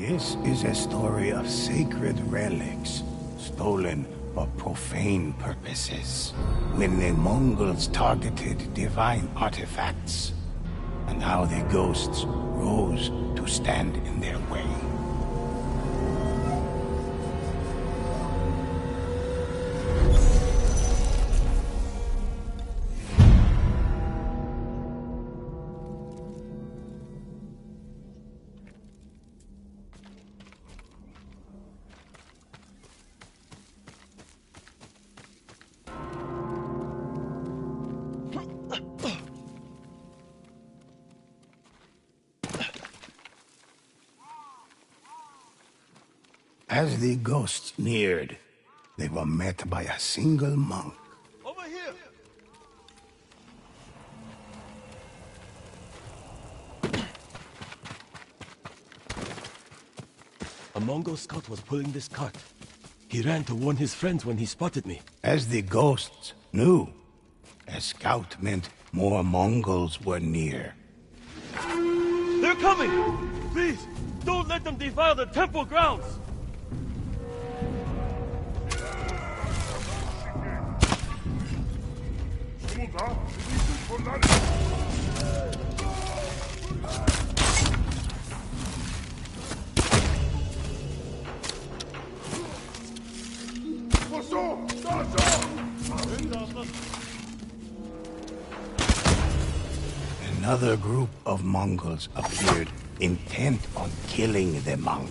This is a story of sacred relics, stolen for profane purposes, when the Mongols targeted divine artifacts, and how the ghosts rose to stand in their way. As the ghosts neared, they were met by a single monk. Over here! A Mongol scout was pulling this cart. He ran to warn his friends when he spotted me. As the ghosts knew, a scout meant more Mongols were near. They're coming! Please, don't let them defile the temple grounds! Another group of Mongols appeared, intent on killing the monk.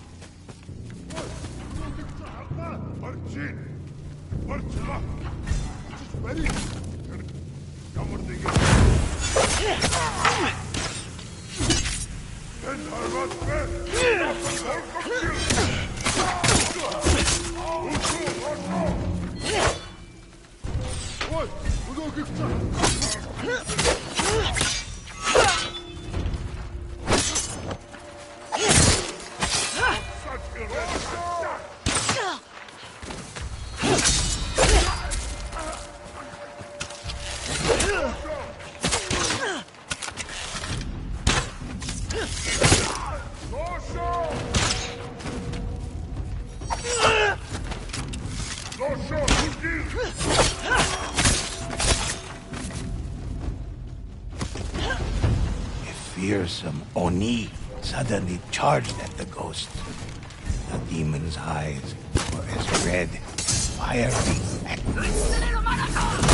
Fearsome Oni suddenly charged at the ghost. The demon's eyes were as red as fiery magma.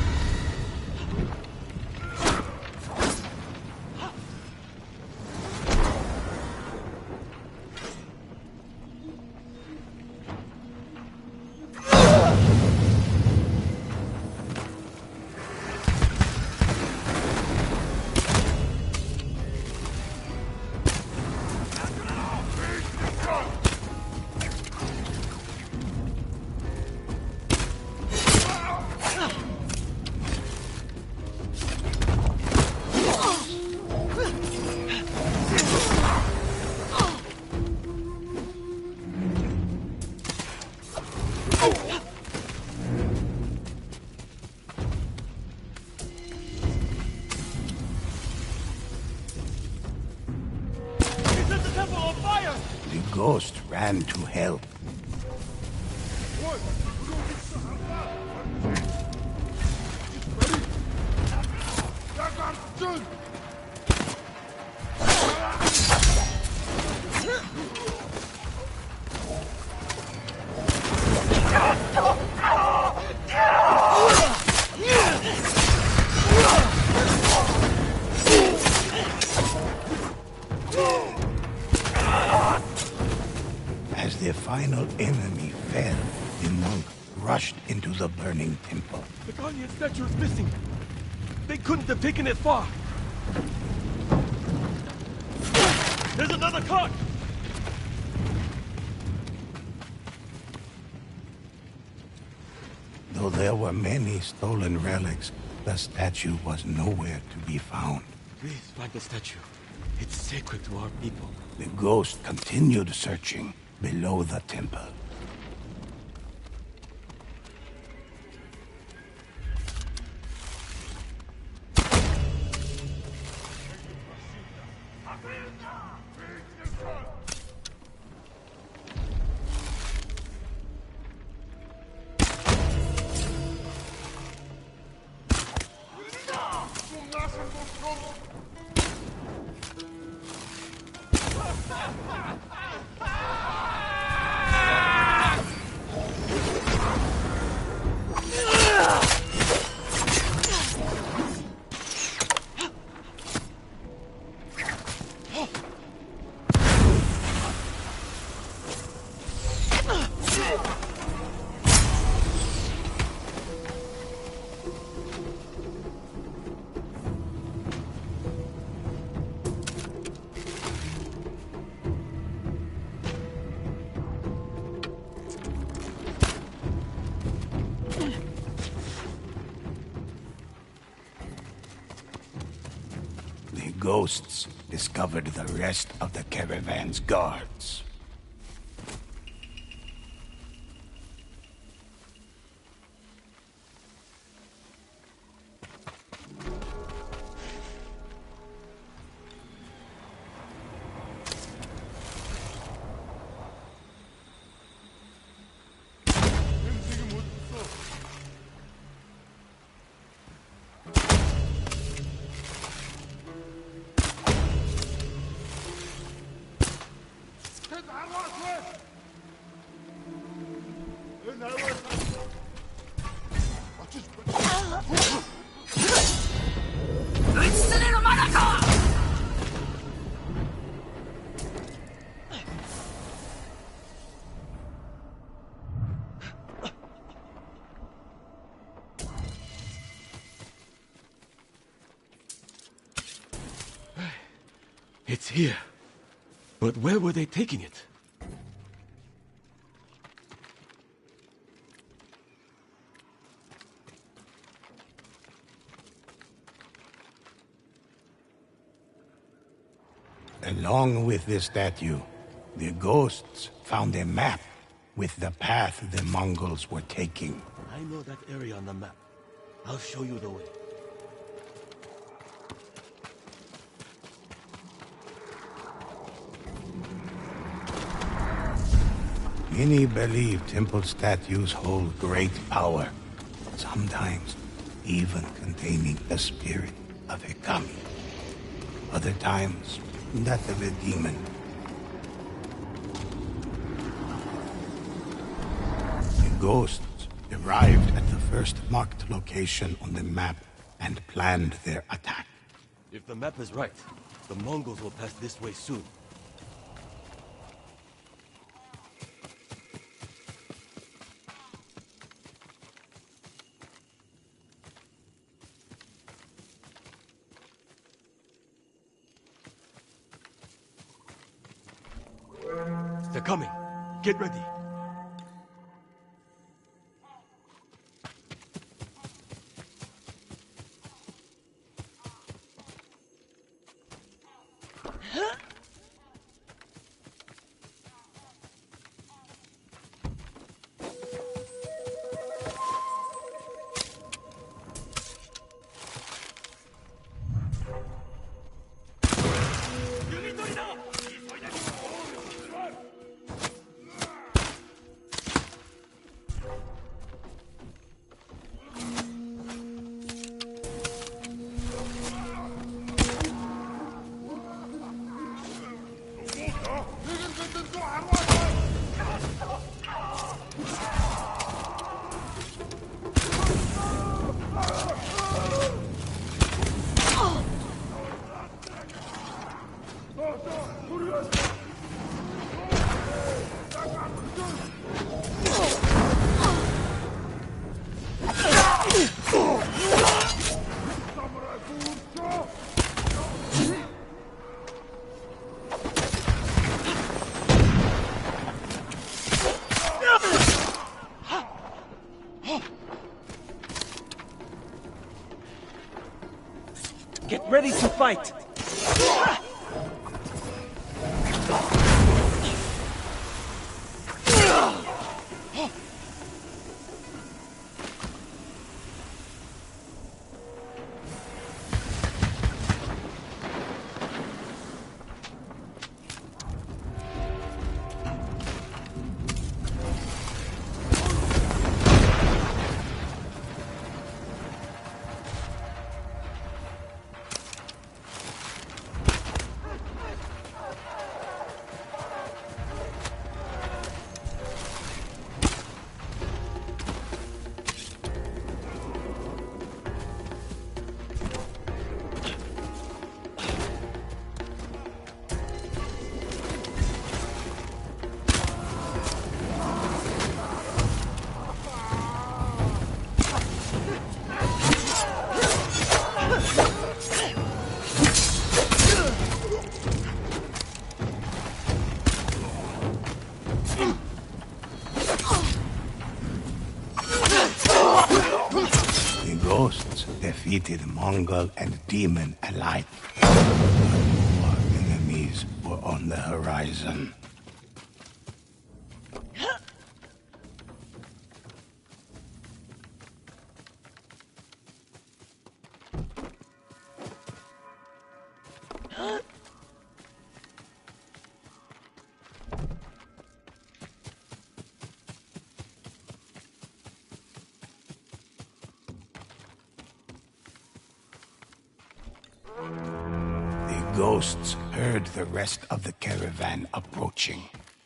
The ghost ran to help. As the final enemy fell, the monk rushed into the burning temple. The guardian statue is missing. They couldn't have taken it far. There's another cart! Though there were many stolen relics, the statue was nowhere to be found. Please find the statue. It's sacred to our people. The ghost continued searching below the temple. The ghosts discovered the rest of the caravan's guards. It's here. But where were they taking it? Along with the statue, the ghosts found a map with the path the Mongols were taking. I know that area on the map. I'll show you the way. Many believe temple statues hold great power, sometimes even containing the spirit of a kami. Other times, that of a demon. The ghosts arrived at the first marked location on the map and planned their attack. If the map is right, the Mongols will pass this way soon. They're coming. Get ready. Get ready to fight! ghosts defeated Mongol and demon alike. More enemies were on the horizon. The ghosts heard the rest of the caravan approaching.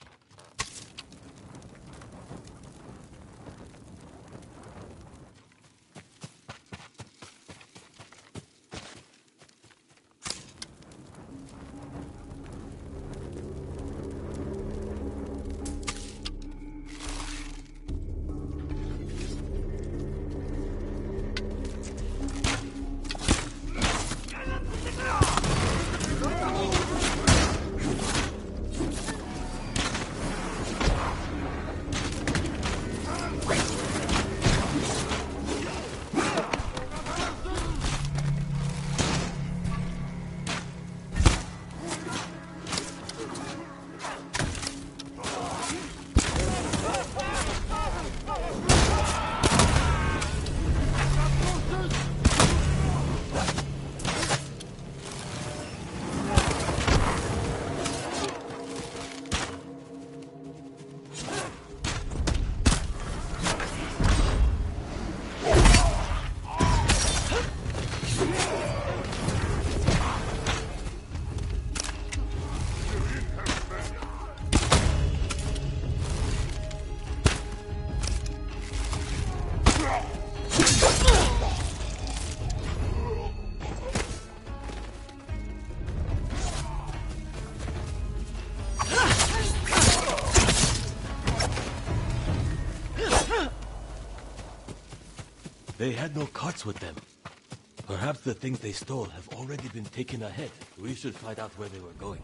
They had no carts with them. Perhaps the things they stole have already been taken ahead. We should find out where they were going.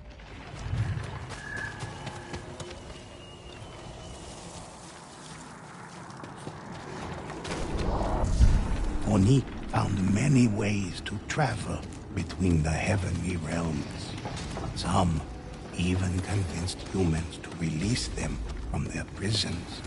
Oni found many ways to travel between the heavenly realms. Some even convinced humans to release them from their prisons.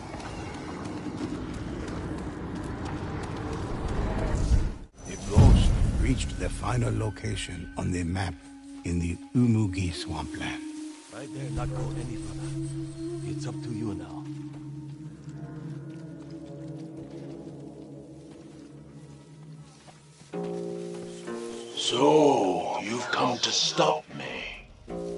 Reached the final location on the map in the Umugi swampland. I dare not go any further. It's up to you now. So, you've come to stop me.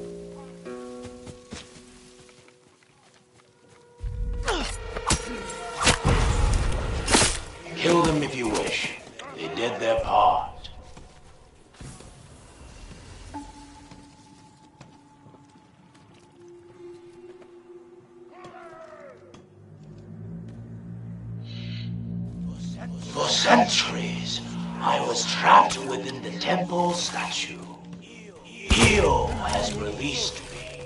Kill them if you wish. They did their part. For centuries, I was trapped within the temple statue. Io has released me.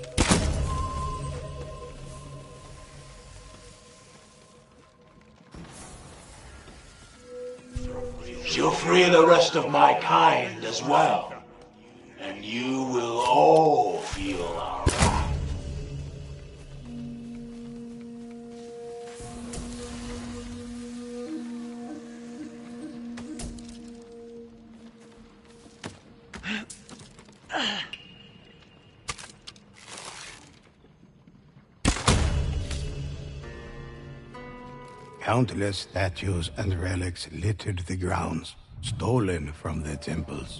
She'll free the rest of my kind as well. And you will all feel our wrath. Countless statues and relics littered the grounds, stolen from the temples.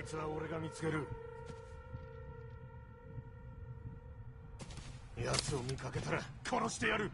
つは俺が見つける。奴を見かけたら殺してやる。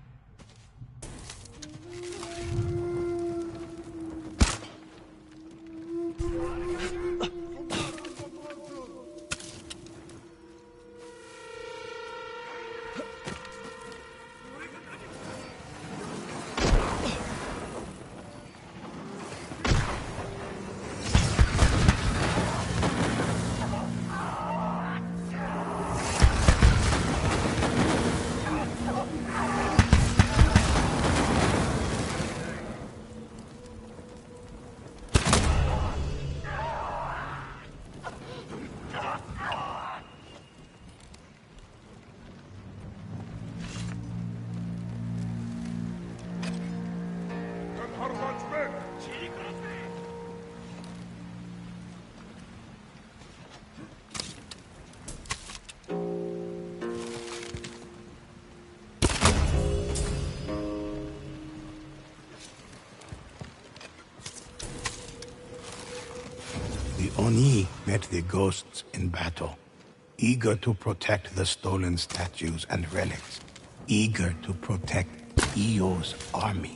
The Oni met the ghosts in battle, eager to protect the stolen statues and relics, eager to protect Io's army.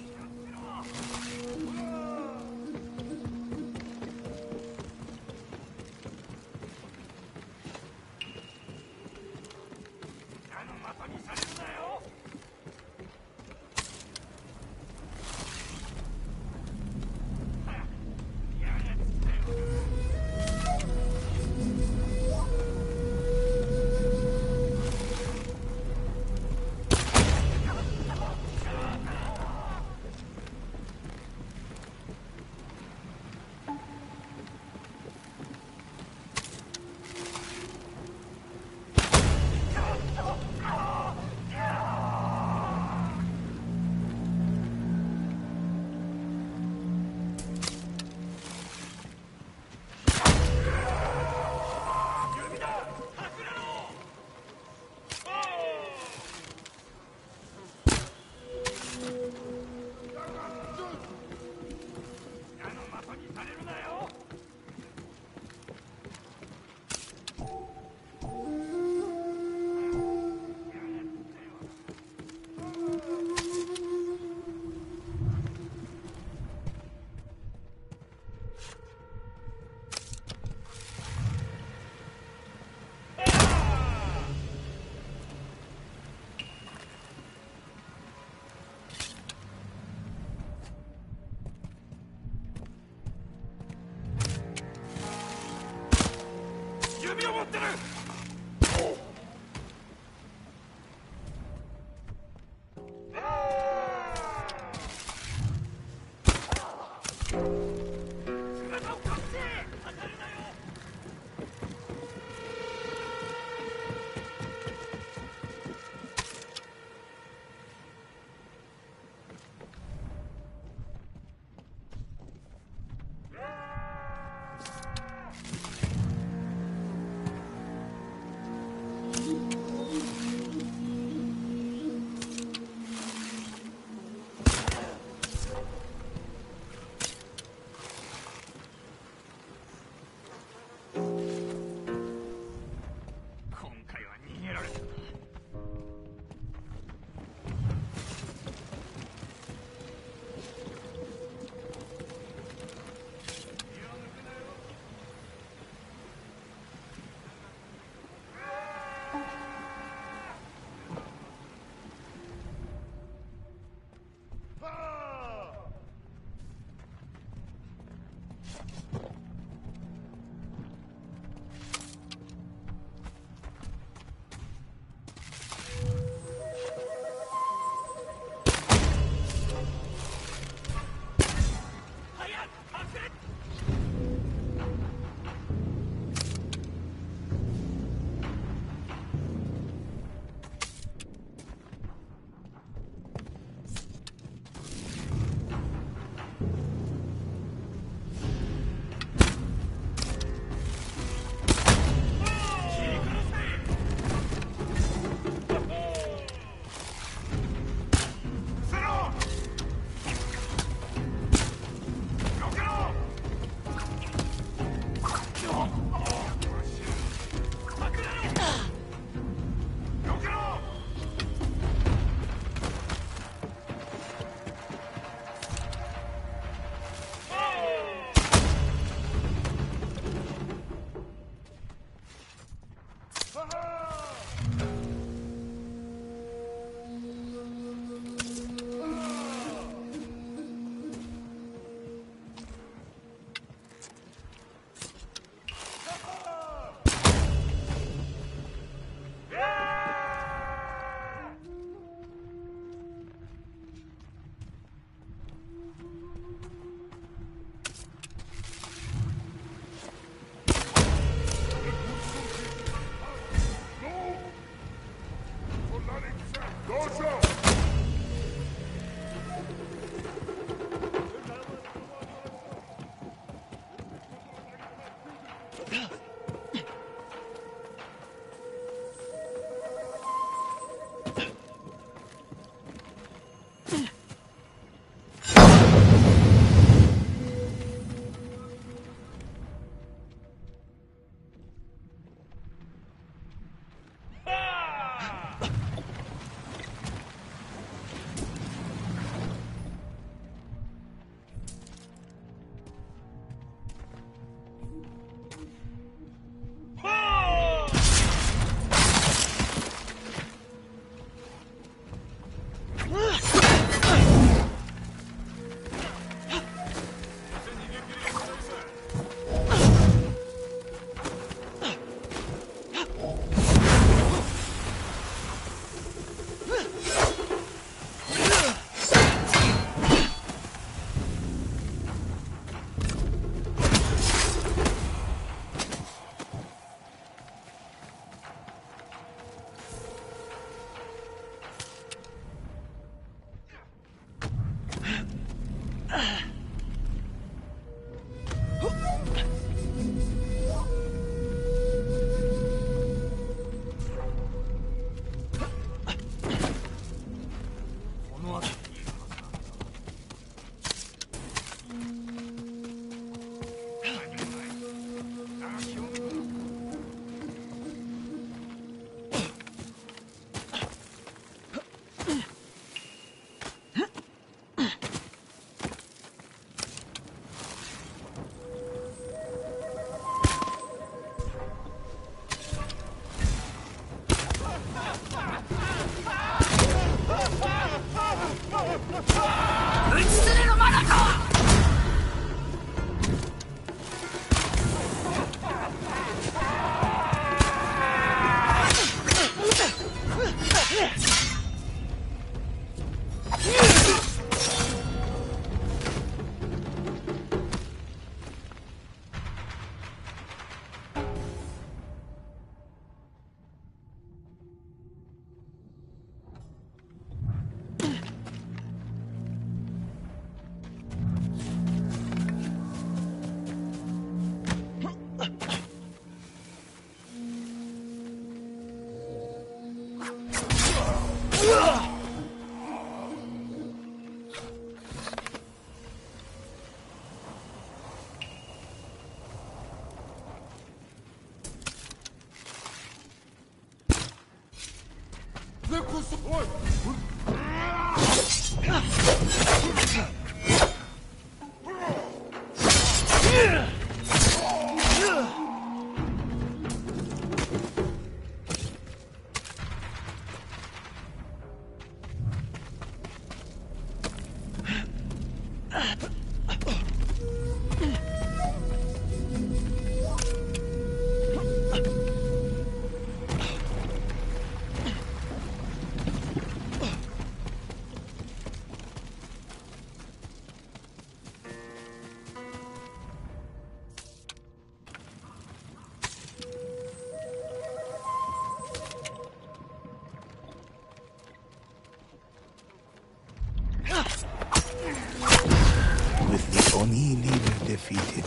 Oni leader defeated,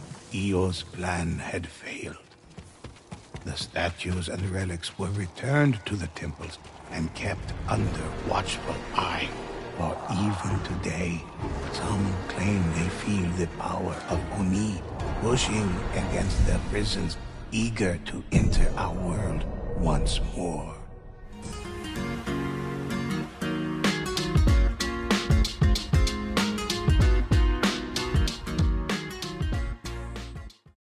Io's plan had failed. The statues and relics were returned to the temples and kept under watchful eye. For even today, some claim they feel the power of Oni pushing against their prisons, eager to enter our world once more.